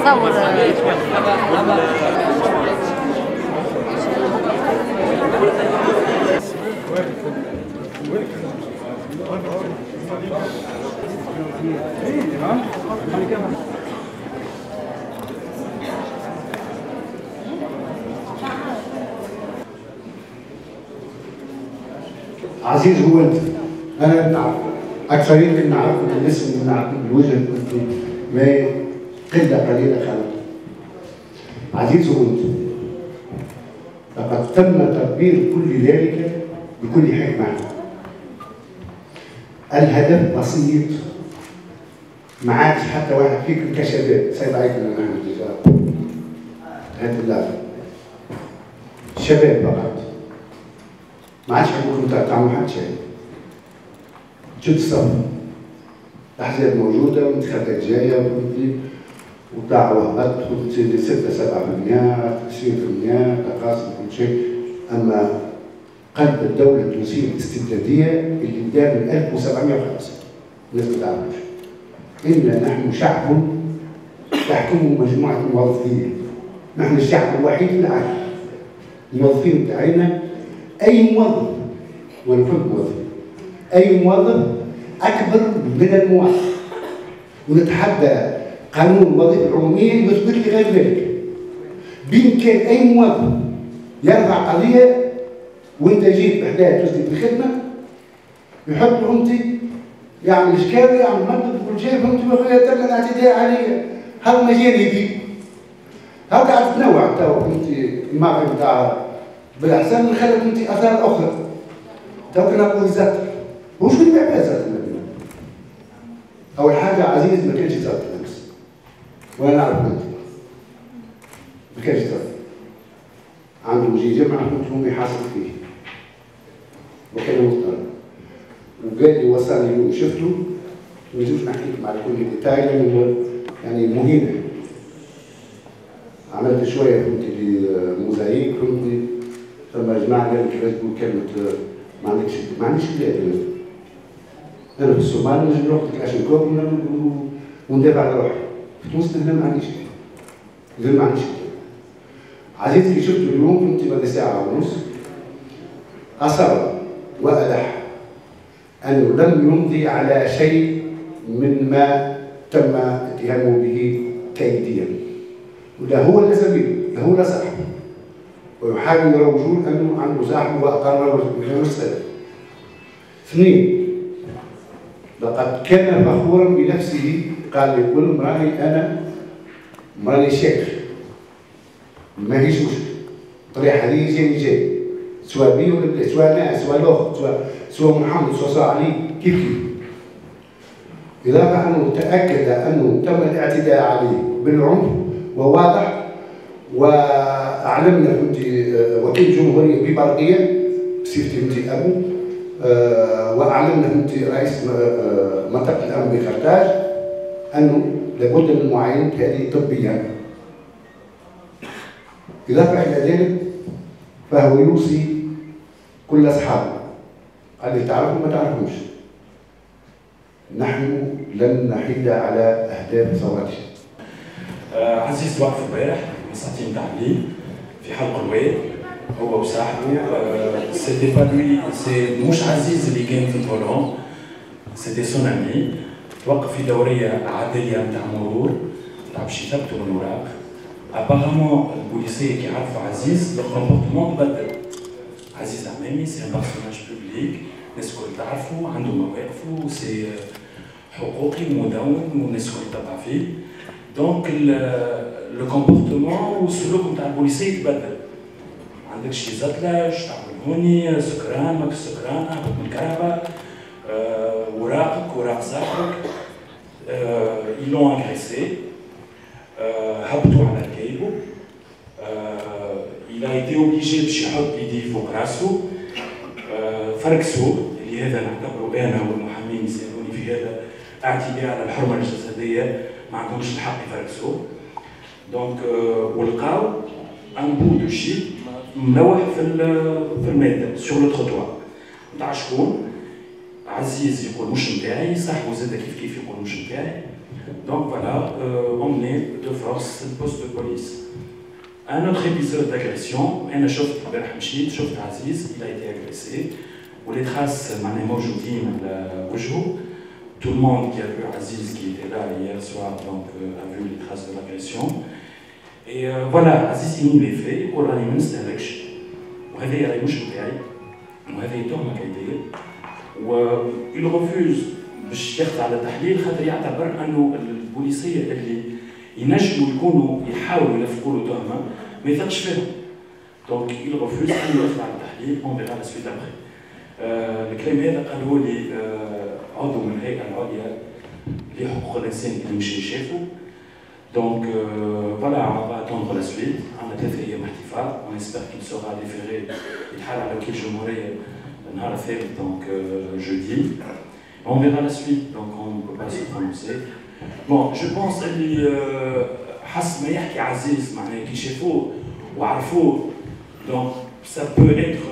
تصور. عزيز هو انت، انا بنعرف اكثرين اللي نعرفه بالاسم اللي نعرفه بالوجه كنت ما قله قليله خلق. عزيز هو انت، لقد تم تدبير كل ذلك بكل حكمه. الهدف بسيط، ما عادش حتى واحد فيكم كشباب سيد عليكم نحن الرجال هذه اللعبه شباب فقط، ما عادش حقكم تعملوا حتى شيء. جد صف الاحزاب موجوده والانتخابات جايه والدعوه هبط وتزيد 6 7% 20% تقاسم كل شيء. اما قلب الدوله التونسيه الاستبداديه اللي دار من 1705 الناس ما تعرفش. إنا نحن شعب تحكمه مجموعة موظفين، نحن الشعب الوحيد في العالم. الموظفين بتاعنا أي موظف، وأنا كنت موظف، أي موظف أكبر من الموظف، ونتحدى قانون الوظيفة العمومية يثبت لي غير ذلك. بإمكان أي موظف يرفع قضية وأنت جيت بحداه تسلك الخدمة يحط له أنت يعمل اشكال يعمل منطق كل شيء فهمت يا اخويا تم الاعتداء علي. هذا مجال يدي، هذا قاعد تنوع تو انت الماضي نتاع بالاحسن اللي خلت انت اثار اخرى. تو كنا نقول زاد وش اللي بيعمل زاد المدينه؟ اول حاجه عزيز ما كانش زاد بالامس وانا نعرف انت ما كانش زاد عنده وجي جمعه كنت هم يحاسب فيه وكان مضطر وقال لي وصلني اليوم شفته ما نجوش نحكي لكم على كل ديتاي لانه يعني مهينه. عملت شويه فهمتي موزايك فهمتي ثم جماعه قال لي كيفاش تقول كلمه ما عنديش كلام. انا في الصومال نجم نروح لكلاشنكوف وندافع على روحي. في تونس ما عنديش كلام. ما عنديش كلام. عزيز اللي شفته اليوم فهمتي بعد ساعه ونص اصر والح أنه لم يمضي على شيء مما تم اتهامه به كيديا، ولا هو لا سبيل لا هو لا صاحب، ويحاول يروجون أنه عنده صاحب وأقر غير السبب. اثنين، لقد كان فخورا بنفسه قال لكل مراني أنا مراني شيخ ما هيش مشكلة الطريقة هذه جاي سواء بي ولا بلا سواء انا سواء الاخت سواء محمد سواء علي كيف إضافة أنه تأكد أنه تم الاعتداء عليه بالعنف وواضح، وأعلمنا فهمتي وكيل جمهورية ببرقية بصفتي فهمتي أبو، وأعلمنا فهمتي رئيس منطقة الأمن بخرطاج أنه لابد من معاينة هذه طبيا. إضافة إلى ذلك فهو يوصي كل أصحابه قال لي تعرفوا ما تعرفوش نحن لن نحيد على أهداف ثورتنا. عزيز وقف امبارح مساعتين تعليم في حلق الواد هو وصاحبه. سيتي با لوي مش عزيز اللي كان في الفولون، سيتي سون امي. توقف في دورية عادية نتاع مرور تاع باش يثبتوا الأوراق. ابارامون البوليسيه كي عرفوا عزيز لو كومبورتمون تبدل. عزيز عمامي سي ان بارسوناج بوبليك، الناس الكل تعرفوا عنده مواقفه سي حقوقي مدون والناس الكل تتبع فيه. دونك لو كومبورتمون والسلوك نتاع البوليسيه يتبدل. ما عندكش شي زتلاش تعمل هوني سكران ماكش سكران اهبط من الكهرباء وراقك وراق صاحبك. يلون اغريسي هبطوا على ركايبو. il a été obligé باش يحط ايديه فوق راسه. فركسوه اللي هذا نعتبره انا والمحامين يسالوني في هذا اعتداء على الحرمه الجسديه، ما عندهمش الحق يفركسوه. دونك ولقاو ان بو دو شي ملوح في الماده سور لو تروتوار نتاع شكون؟ عزيز يقول مش نتاعي، صاحبه زاد كيف يقول مش نتاعي. Donc voilà, emmené de force le poste de police. Un autre épisode d'agression, أنا شفت امبارح مشيت شفت عزيز il a été agressé les traces معناها موجودين على وجهه. Tout le monde qui a vu Aziz qui était là hier soir donc a vu les traces de l'agression. Et voilà, Aziz il les fait يقول راني ما نستهلكش وهذا راهي مش نتاعي وهذه تهمه كيديه و il refuse باش يخضع على التحليل خاطر يعتبر انه البوليسيه اللي ينجموا يكونوا يحاولوا يلفقوا له تهمه ما يثقش فيهم. دونك il refuse انه يخضع على التحليل on verra la suite après. الكلام هذا قاله لي عضو من الهيئه العليا لحقوق الانسان اللي مشى شافه. Donc voilà, on va attendre la suite. On a 3 أيام احتفال. On espère qu'il sera déféré يتحال على وكيل الجمهورية النهار الثالث donc jeudi. On verra la suite, donc on ne peut pas se prononcer. Bon, je pense اللي حسب ما يحكي عزيز معناه كي شافوه وعرفوه donc ça peut être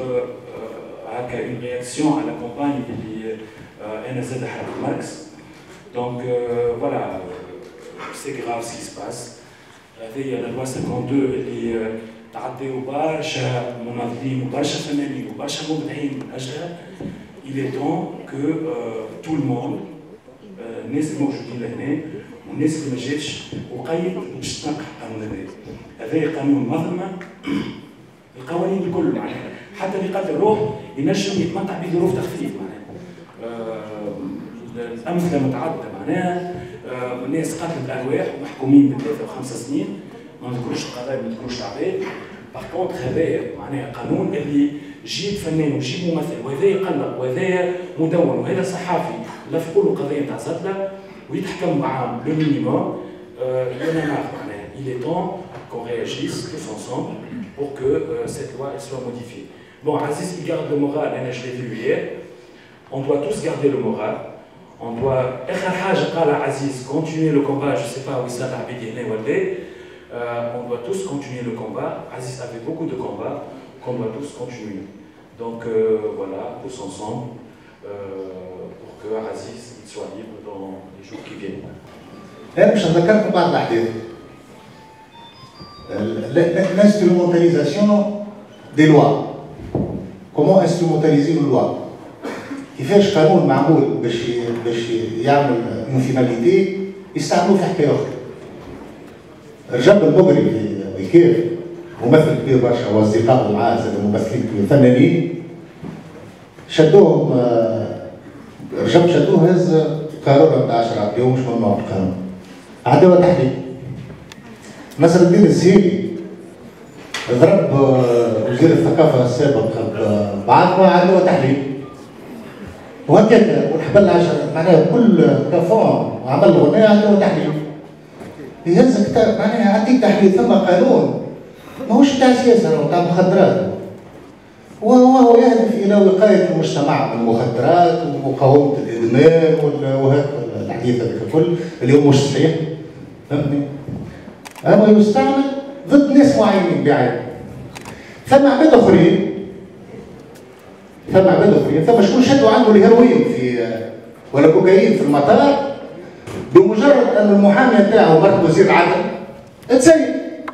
هكا une réaction à la campagne اللي أنا زاد حركة ماركس. Donc voilà. C'est grave ce qui se passe. هذه la loi 52 اللي تعديوا برشا مناضلين وبرشا فنانين وبرشا مبدعين من اجلها. Il est temps que tout le monde الناس الموجودين لهنا والناس اللي ما جاتش وقيد باش تنقح القانون هذا. هذا قانون مظلمه القوانين الكل معناها حتى اللي قتل روح ينجم يتمتع بظروف تخفيف معناها. الامثله متعدده معناها الناس قتلت ارواح ومحكومين ب3 و5 سنين ما نذكروش القضايا ما نذكروش العباد. باغ كونتر هذايا معناها قانون اللي جيب فنان وجيب ممثل وهذا يقلق وهذا مدون وهذا صحافي لفقوا له قضيه نتاع زتله ويتحكم معاه لو مينيموم. معناها il est temps qu'on réagisse tous ensemble pour que cette loi elle soit modifiée. Bon, Aziz il garde le moral, je l'ai vu hier. On doit tous garder le moral. On doit آخر حاجة قال عزيز continuer le combat. Je sais pas où ça va هنا ولا. On doit tous continuer le combat. Aziz avait beaucoup de combats qu'on doit tous continuer. Donc voilà, tous ensemble pour que Aziz soit libre dans les jours qui viennent. أنا مش هذكركم بعض الأحداث. L'instrumentalisation des lois. Comment instrumentaliser une loi? كيفاش قانون معمول باش يعمل اون فيناليتي يستعملوه في حكايه اخرى. الرجال المغري في كيف ممثل كبير برشا واصدقائه معاه زاد ممثلين فنانين شدوهم الرجال شدوه هز قانون نتاع 10 يوم مش ممنوع القانون. عداوه تحليل. نصر الدين الزهيري ضرب وزير الثقافه السابق بعد ما عداوه تحليل. وهكذا والحبل 10 معناها كل كفون وعمل غناء عنده تحليل. يهز كتاب معناها عندك تحليل ثم قانون ماهوش تاع سياسه هو تاع مخدرات. وهو يهدف الى وقايه المجتمع من المخدرات ومقاومه الادمان وهذا الحديث هذاك الكل اللي هو مش صحيح. فهمتني؟ هو يستعمل ضد ناس معينين بعينهم. ثم عباد اخرين ثم شكون شدوا عنده الهيروين في ولا كوكايين في المطار بمجرد ان المحاميه تاعو مرت وزير العدل تسيب.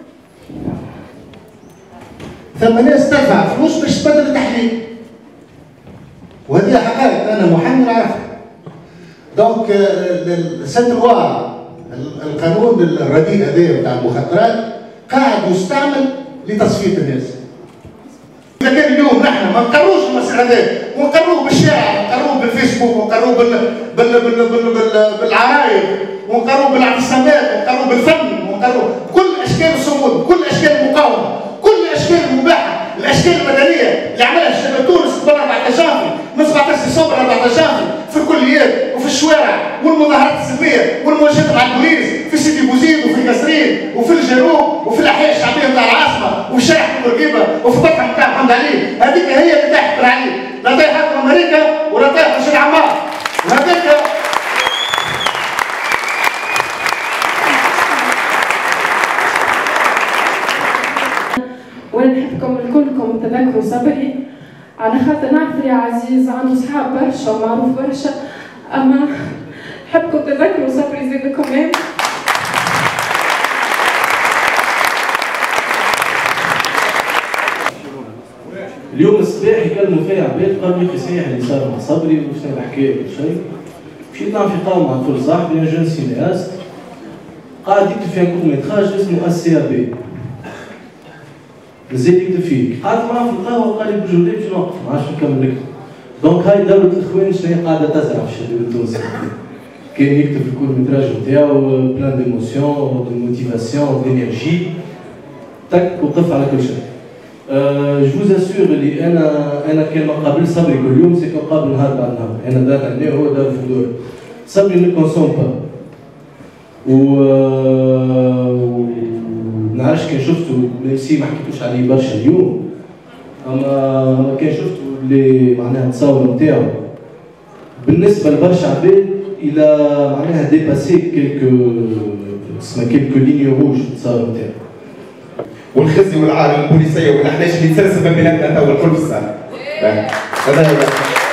ثم ناس تدفع فلوس باش تبدل التحليل. وهذه حقائق انا محامي نعرفها. دونك سد لوا القانون الرديء هذا بتاع المخدرات قاعد يستعمل لتصفيه الناس. إذا كان اليوم نحن ما نقروش المسألة هذه ونقروه بالشارع ونقروه بالفيسبوك ونقروه بالعرايب ونقروه بالاعتصامات ونقروه بالفن ونقروه بكل أشكال الصمود بكل أشكال المقاومة كل الأشكال المباحة الأشكال المدنية اللي عملها شباب تونس قبل 14 جانفي من 17 ديسمبر 14 جانفي في الكليات وفي الشوارع والمظاهرات السلمية والمواجهات مع البوليس في سيدي بوزيد وفي قصرين وفي الجنوب وفي الأحياء الشعبية نتاع العاصمة وفي شارع بورقيبة وفي فتح نتاع محمد علي. هذيك هي اللي طايحة بن علي لا طايحة في أمريكا ولا طايحة في شارع عمار. وهذيك وانا نحبكم كلكم تذكروا صبري على خاطر نعرف يا عزيز عنده صحاب برشا ومعروف برشا اما نحبكم تذكروا صبري زاد كمان. اليوم الصباح يكلموا فيها عباد قالوا لي صحيح اللي صار مع صبري وشنو الحكايه وكل شيء. مشيت نعمل في قهوه مع طفل صاحبي انا جون سينياست قاعد يكتب فيها كورميتراج اسمه SCAB. مازال يكتب فيه، قعدت معاه في القهوه وقال لي بجودي باش نوقف ما عادش نكمل نكتب. دونك هاي دولة الإخوان شنو هي قاعدة تزرع في الشباب التونسي. كان يكتب في الكورميتراج نتاعو بلان ديموسيون دو موتيفاسيون دينيرجي تك وقف على كل شيء. جو فوز اسور اللي انا كان ما قابل صبري كل يوم سي قابل نهار بعد نهار، انا دار عندي هو دار في الدور. صبري نو كونسوم با. نعرفش كان شفتو ميسي ما حكيتوش عليه برشا اليوم، اما كان شفتو اللي معناها التصاور نتاعو بالنسبه لبرشا عباد الى معناها ديباسي كيلكو لينيو روج التصاور نتاعو. والخزي والعار والبوليسيه والاحلاش اللي تسلسل من بيناتنا تو الكل في السنه. هذا هو.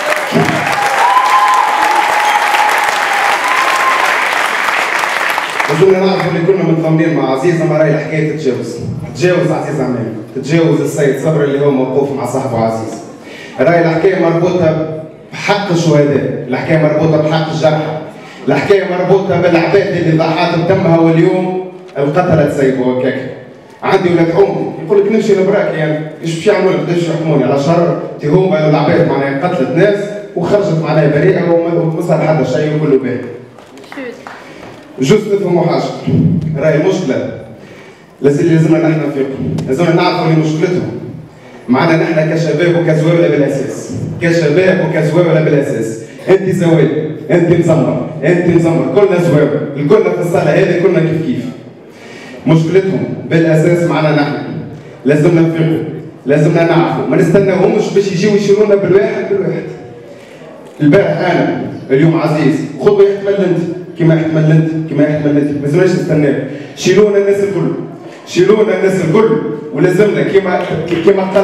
لازمنا نعرفوا اللي كنا متضامنين مع عزيز اما راهي الحكايه تتجاوز عزيز عمام، تتجاوز السيد صبري اللي هو موقوف مع صاحبه عزيز. راهي الحكايه مربوطه بحق الشهداء، الحكايه مربوطه بحق الجرحى، الحكايه مربوطه بالعباد اللي ضحات بدمها واليوم القتله تسيبوا هكاك. عندي ولاد عمي يقول لك نمشي لبراك يعني ايش باش يعملوا لك؟ بداش يحكموني على شر تهمه العباد معناها قتلت ناس وخرجت معناها بريئه وما صار حتى شيء وكله باهي. جوست نفهموا حاجه، راهي المشكله لازمنا نحن نفيقوا، لازمنا نعرفوا اللي مشكلتهم معنا نحن كشباب وكزواوله بالاساس، كشباب وكزواوله بالاساس، انت زواوله، انت مزمر، كلنا زواوله، الكلنا في الصاله هذه كلنا كيف. مشكلتهم بالاساس معنا نحن، لازمنا نفيقوا، لازمنا نعرفوا، ما نستناهمش باش يجيو يشيلونا بالواحد. البارح انا، اليوم عزيز، خذوا يحتمل انت، كما يحتمل انت، ما لازمناش نستناو، شيلونا الناس الكل، ولازمنا كما قال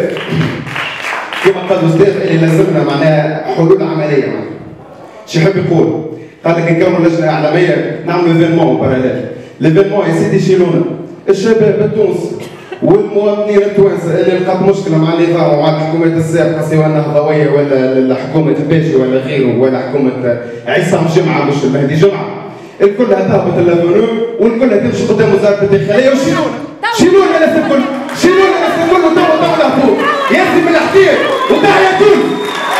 الاستاذ اللي لازمنا معناها حلول عمليه معناها. شو يحب يقول؟ قال لك نكونوا لجنه اعلاميه نعملوا ايفينمون باراليل. الايفينمون يا سيدي شيلونا الشباب التونسي والمواطنين التوانسه اللي لقات مشكله مع النظام ومع الحكومات السابقه سواء النهضويه ولا حكومه الباشي ولا غيره ولا حكومه عصام جمعه مش المهدي جمعه، الكل هتهبط الافونو والكل هتمشي قدام وزاره الداخليه شيلونا الناس الكل وتوا نهبطوا ياسي من الاحتياج وداعيه تونس.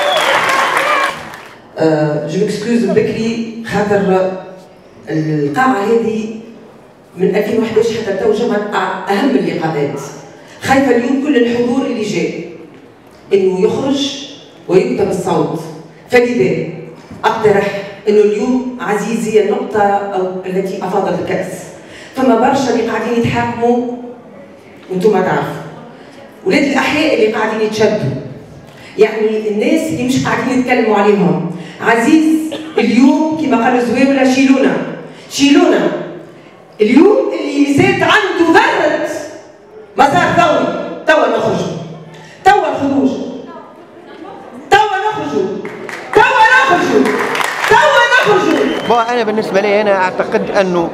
جو مكسكوز بكري خاطر القاعه هذه من 2011 حتى تو جمعت اهم اللقاءات. خايفه اليوم كل الحضور اللي جاء انه يخرج ويكتب الصوت، فلذا اقترح انه اليوم عزيز هي النقطه التي افاضت الكاس. فما برشا اللي قاعدين يتحاكموا وانتم تعرفوا، ولاد الاحياء اللي قاعدين يتشدوا، يعني الناس اللي مش قاعدين يتكلموا عليهم. عزيز اليوم كما قال زويوله شيلونا اليوم اللي زاد عنده ذره مسار ثوري. توا نخرجوا، توا الخروج، أنا بالنسبة لي أنا أعتقد أنه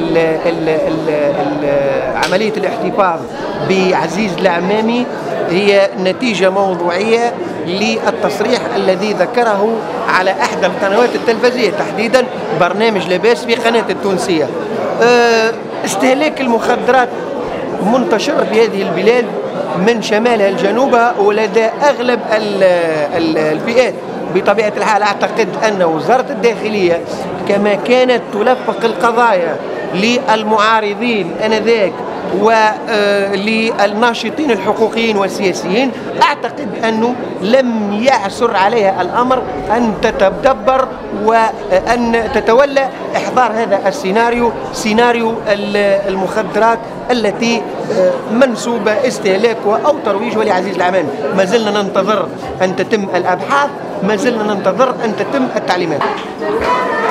عملية الاحتفاظ بعزيز العمامي هي نتيجة موضوعية للتصريح الذي ذكره على إحدى القنوات التلفزيونية تحديدا برنامج لاباس في قناة التونسية. استهلاك المخدرات منتشر في هذه البلاد من شمالها لجنوبها ولدى أغلب الفئات. بطبيعة الحال أعتقد أن وزارة الداخلية كما كانت تلفق القضايا للمعارضين آنذاك وللناشطين الحقوقيين والسياسيين، أعتقد أنه لم يعسر عليها الأمر أن تتدبر وأن تتولى إحضار هذا السيناريو، سيناريو المخدرات التي منسوبة استهلاكها أو ترويجها لعزيز العمامي. ما زلنا ننتظر أن تتم الأبحاث، ما زلنا ننتظر أن تتم التعليمات.